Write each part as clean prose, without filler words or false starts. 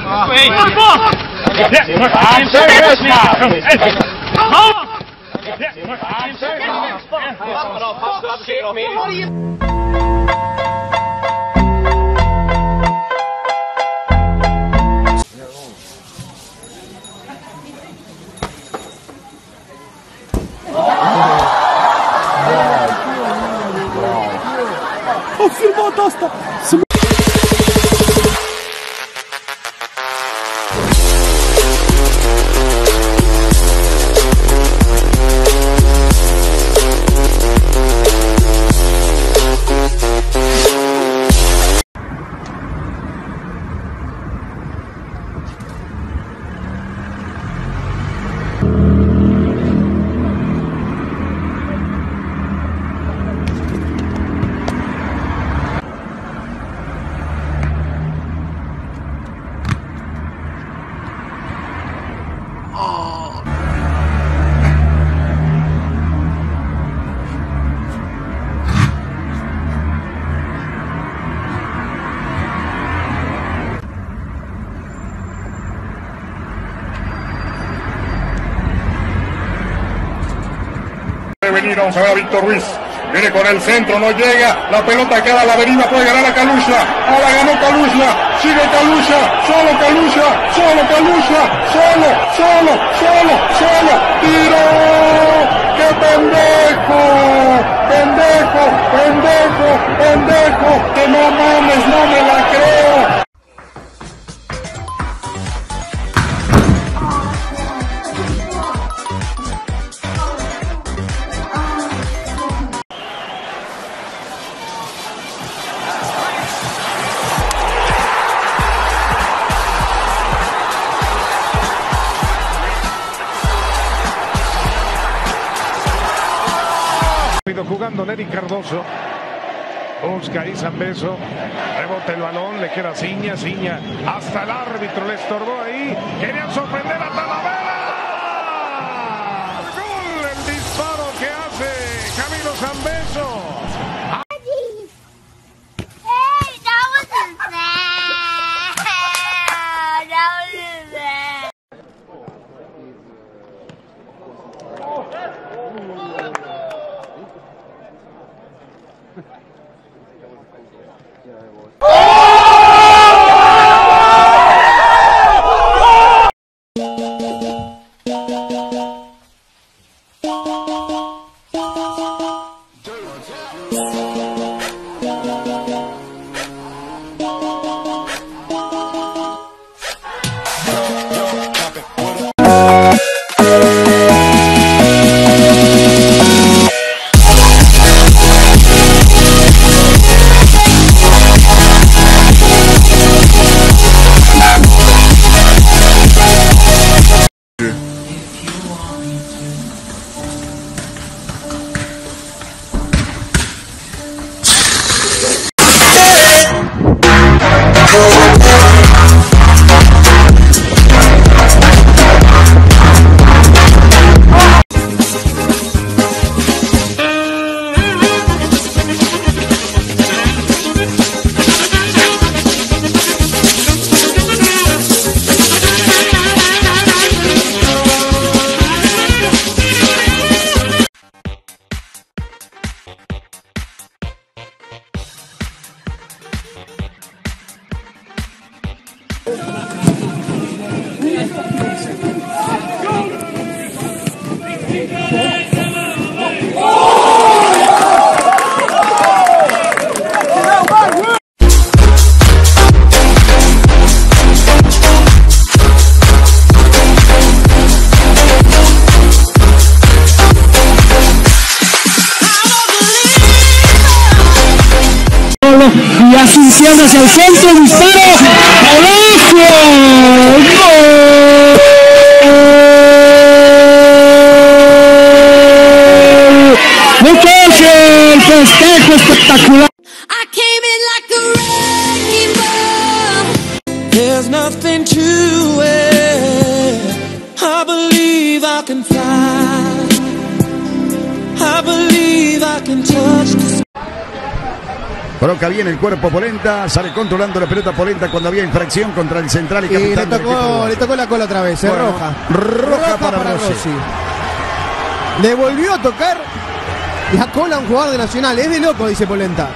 I'm serious now. Ho filmato sta. Vamos a ver a Víctor Ruiz. Viene con el centro, no llega. La pelota queda a la avenida, puede ganar a Kalusha. Ahora ganó Kalusha. Sigue Kalusha. Solo Kalusha. Solo Kalusha. Solo. ¡Tiro! ¡Qué pendejo! ¡Pendejo! ¡Que no mames! ¡No me la creo! Jugando Nery Cardoso, busca ahí Zambeso, rebota el balón, le queda Ciña, hasta el árbitro le estorbó ahí, querían sorprender a Talavera, gol, el disparo que hace Camilo Zambeso. Y asistiendo hacia el centro, disparo, ¡abajo! ¡Gol! ¡Muchacho! El festejo espectacular. There's nothing to it. I believe I can fly. I believe I can touch the sky. Coloca bien el cuerpo Polenta, sale controlando la pelota Polenta cuando había infracción contra el central y capitán. Le tocó la cola otra vez, bueno, roja para Rossi. Le volvió a tocar la cola a un jugador de Nacional. Es de loco, dice Polenta.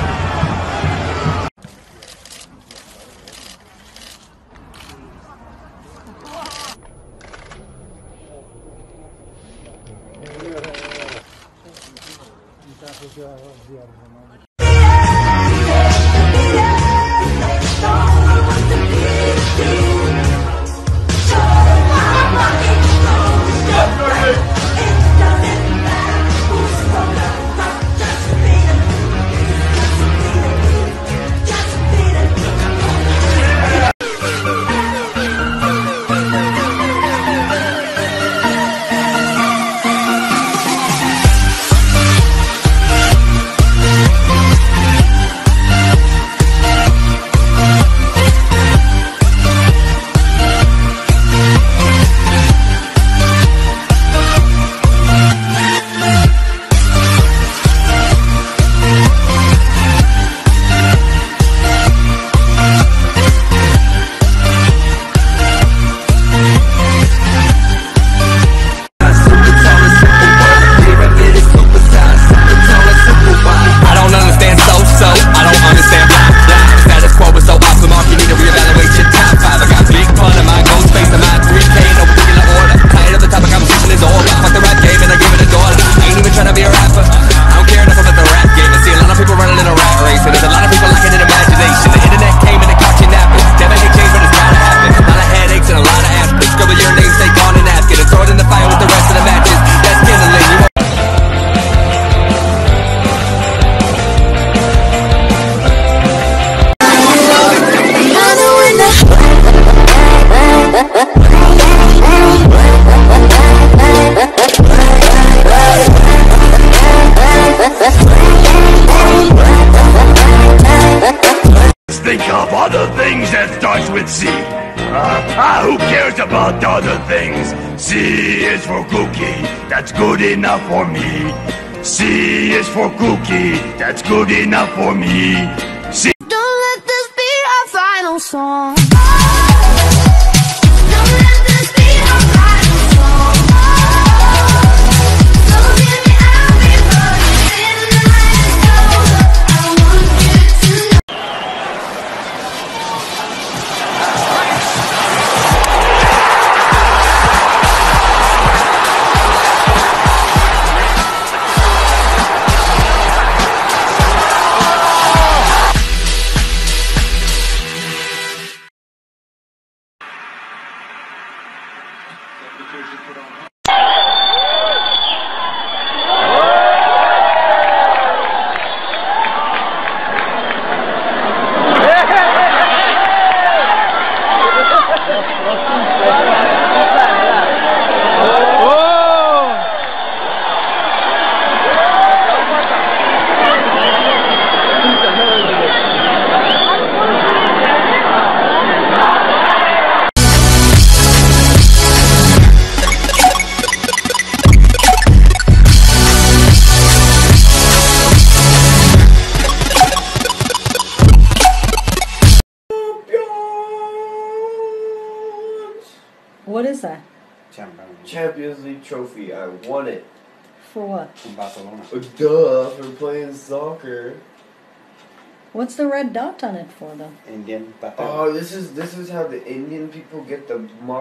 Think of other things that starts with C. Who cares about other things? C is for cookie, that's good enough for me. C is for cookie, that's good enough for me. C. Don't let this be our final song. What is that? Champions League trophy. I won it. For what? From Barcelona. Duh, for playing soccer. What's the red dot on it for, though? Indian. Oh, this is how the Indian people get the mark.